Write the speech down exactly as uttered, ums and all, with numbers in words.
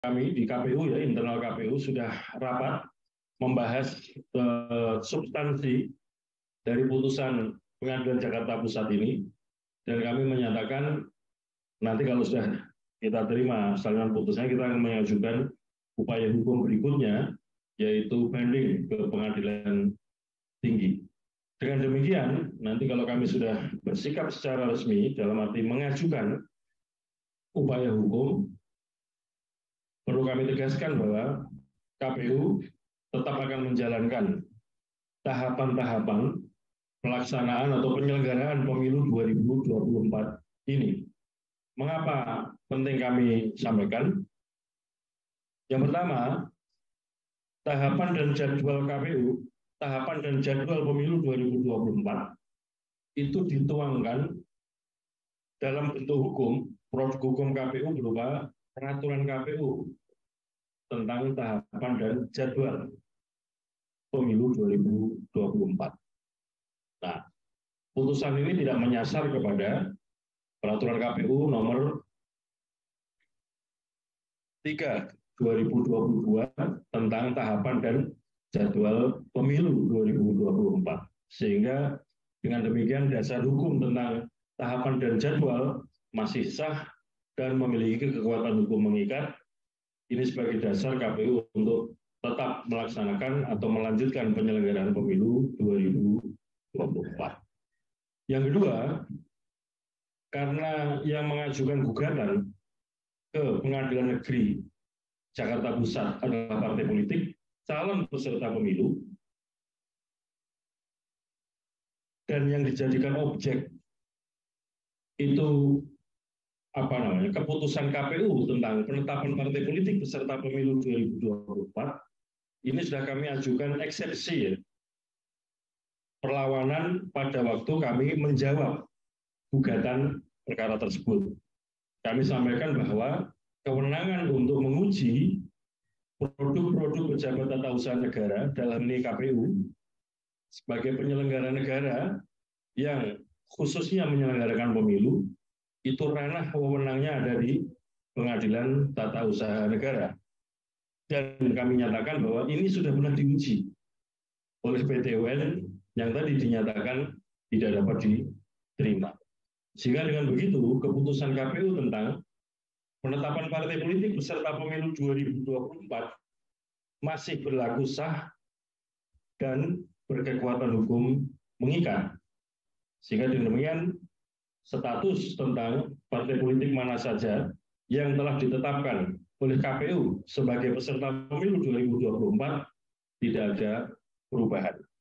kami di K P U ya, internal K P U sudah rapat membahas eh, substansi dari putusan Pengadilan Jakarta Pusat ini, dan kami menyatakan nanti kalau sudah kita terima salinan putusannya, kita akan mengajukan upaya hukum berikutnya, yaitu banding ke pengadilan tinggi. Dengan demikian, nanti kalau kami sudah bersikap secara resmi dalam arti mengajukan upaya hukum, perlu kami tegaskan bahwa K P U tetap akan menjalankan tahapan-tahapan pelaksanaan atau penyelenggaraan pemilu dua ribu dua puluh empat ini. Mengapa penting kami sampaikan? Yang pertama, tahapan dan jadwal K P U, tahapan dan jadwal pemilu dua ribu dua puluh empat itu dituangkan dalam bentuk hukum, produk hukum K P U berupa peraturan K P U tentang tahapan dan jadwal pemilu dua ribu dua puluh empat. Nah, putusan ini tidak menyasar kepada peraturan K P U nomor tiga dua ribu dua puluh dua tentang tahapan dan jadwal pemilu dua ribu dua puluh empat. Sehingga dengan demikian dasar hukum tentang tahapan dan jadwal masih sah dan memiliki kekuatan hukum mengikat. Ini sebagai dasar K P U untuk tetap melaksanakan atau melanjutkan penyelenggaraan pemilu dua ribu dua puluh empat. Yang kedua, karena yang mengajukan gugatan ke Pengadilan Negeri Jakarta Pusat adalah partai politik, calon peserta pemilu, dan yang dijadikan objek itu apa namanya keputusan K P U tentang penetapan partai politik peserta pemilu dua ribu dua puluh empat, ini sudah kami ajukan eksepsi ya, perlawanan pada waktu kami menjawab gugatan perkara tersebut. Kami sampaikan bahwa kewenangan untuk menguji produk-produk pejabat tata usaha negara dalam ini K P U sebagai penyelenggara negara yang khususnya menyelenggarakan pemilu, itu ranah wewenangnya ada di Pengadilan Tata Usaha Negara. Dan kami nyatakan bahwa ini sudah pernah diuji oleh P T U N yang tadi dinyatakan tidak dapat diterima. Sehingga dengan begitu, keputusan K P U tentang penetapan partai politik peserta pemilu dua ribu dua puluh empat masih berlaku sah dan berkekuatan hukum mengikat. Sehingga dengan demikian, status tentang partai politik mana saja yang telah ditetapkan oleh K P U sebagai peserta pemilu dua ribu dua puluh empat tidak ada perubahan.